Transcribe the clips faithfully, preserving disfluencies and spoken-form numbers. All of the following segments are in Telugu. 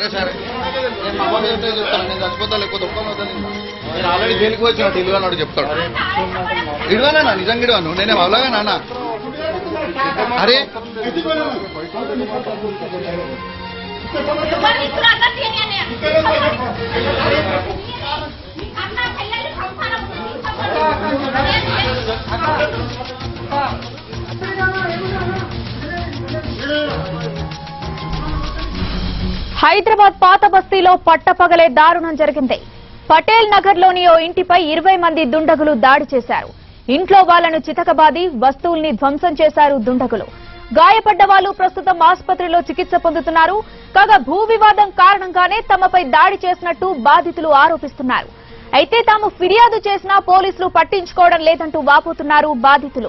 సరే సరే నేను మా అమ్మ చెప్తే చెప్తాను, నేను చచ్చిపోతా లేకపోతే ఒప్పుకోను. నేను ఆల్రెడీ జైలుకి వచ్చినట్టు ఇల్లు అన్నాడు చెప్తాడు. ఇడవానా నిజంగా ఇడవాను, నేనే అవలాగా నాన్న. అరే హైదరాబాద్ పాత బస్తీలో పట్టపగలే దారుణం జరిగింది. పటేల్ నగర్ లోని ఓ ఇంటిపై ఇరవై మంది దుండగులు దాడి చేశారు. ఇంట్లో వాళ్లను చితకబాది వస్తువుల్ని ధ్వంసం చేశారు దుండగులు. గాయపడ్డ వాళ్లు ప్రస్తుతం ఆసుపత్రిలో చికిత్స పొందుతున్నారు. కాగా భూ వివాదం కారణంగానే తమపై దాడి చేసినట్టు బాధితులు ఆరోపిస్తున్నారు. అయితే తాము ఫిర్యాదు చేసినా పోలీసులు పట్టించుకోవడం లేదంటూ వాపోతున్నారు బాధితులు.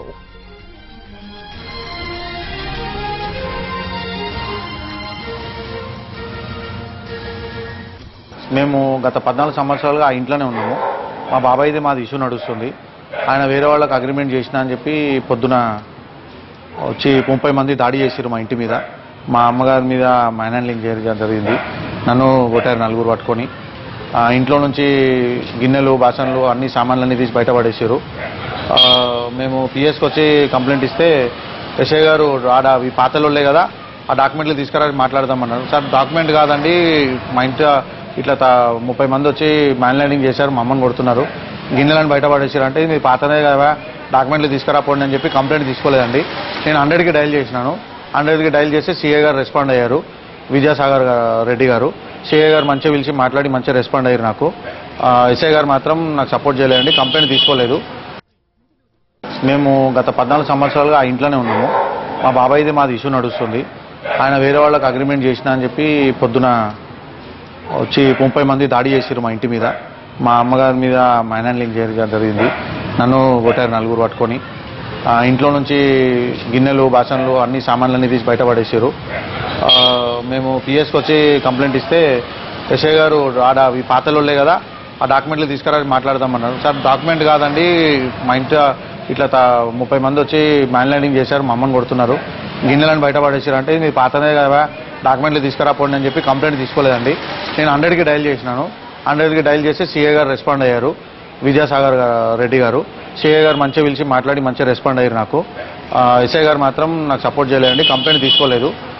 మేము గత పద్నాలుగు సంవత్సరాలుగా ఆ ఇంట్లోనే ఉన్నాము. మా బాబాయ్ది మాది ఇష్యూ నడుస్తుంది. ఆయన వేరే వాళ్ళకి అగ్రిమెంట్ చేసినా అని చెప్పి పొద్దున వచ్చి ముప్పై మంది దాడి చేసారు మా ఇంటి మీద. మా అమ్మగారి మీద మైన్ హ్యాండ్లింగ్ చేయడం జరిగింది. నన్ను కొట్టారు నలుగురు పట్టుకొని. ఇంట్లో నుంచి గిన్నెలు బాసన్లు అన్ని సామాన్లన్నీ తీసి బయటపడేసారు. మేము పిఎస్కి వచ్చి కంప్లైంట్ ఇస్తే ఎస్ఐ గారు ఆడ ఈ పాతలోళ్ళే కదా ఆ డాక్యుమెంట్లు తీసుకురా మాట్లాడదామన్నారు. సార్ డాక్యుమెంట్ కాదండి, మా ఇంట్లో ఇట్లా ముప్పై మంది వచ్చి మైన్ ల్యాండింగ్ చేశారు, మా అమ్మని కొడుతున్నారు, గిన్నెలను బయటపడేసారు అంటే మీరు పాతనే కదా డాక్యుమెంట్లు తీసుకురాపోండి అని చెప్పి కంప్లైంట్ తీసుకోలేదండి. నేను హండ్రెడ్కి డైల్ చేసినాను. హండ్రెడ్కి డైల్ చేస్తే సీఏ గారు రెస్పాండ్ అయ్యారు, విజయసాగర్ రెడ్డి గారు. సీఏ గారు మంచిగా పిలిచి మాట్లాడి మంచిగా రెస్పాండ్ అయ్యారు నాకు. ఎస్ఐ గారు మాత్రం నాకు సపోర్ట్ చేయలేదండి, కంప్లైంట్ తీసుకోలేదు. మేము గత పద్నాలుగు సంవత్సరాలుగా ఆ ఇంట్లోనే ఉన్నాము. మా బాబాయ్ది మాది ఇష్యూ నడుస్తుంది. ఆయన వేరే వాళ్ళకి అగ్రిమెంట్ చేసినా అని చెప్పి పొద్దున వచ్చి ముప్పై మంది దాడి చేసారు మా ఇంటి మీద. మా అమ్మగారి మీద మైన్ హ్యాండ్లింగ్ చేయడం జరిగింది. నన్ను కొట్టారు నలుగురు పట్టుకొని. ఇంట్లో నుంచి గిన్నెలు బాసన్లు అన్ని సామాన్లన్నీ తీసి బయటపడేసారు. మేము పిఎస్కి వచ్చి కంప్లైంట్ ఇస్తే ఎస్ఐ గారు ఆడ ఈ పాతలోళ్ళే కదా ఆ డాక్యుమెంట్లు తీసుకురా మాట్లాడదామన్నారు. సార్ డాక్యుమెంట్ కాదండి, మా ఇంట్లో ఇట్లా ముప్పై మంది వచ్చి మైన్ ల్యాండింగ్ చేశారు, మా అమ్మని కొడుతున్నారు, గిన్నెలను బయటపడేసారు అంటే మీరు పాతనే కదా డాక్యుమెంట్లు తీసుకురాపోండి అని చెప్పి కంప్లైంట్ తీసుకోలేదండి. నేను హండ్రెడ్కి డైల్ చేసినాను. హండ్రెడ్కి డైల్ చేస్తే సీఏ గారు రెస్పాండ్ అయ్యారు, విజయసాగర్ రెడ్డి గారు. సీఏ గారు మంచిగా పిలిచి మాట్లాడి మంచిగా రెస్పాండ్ అయ్యారు నాకు. ఎస్ఐ గారు మాత్రం నాకు సపోర్ట్ చేయలేదండి, కంప్లైంట్ తీసుకోలేదు.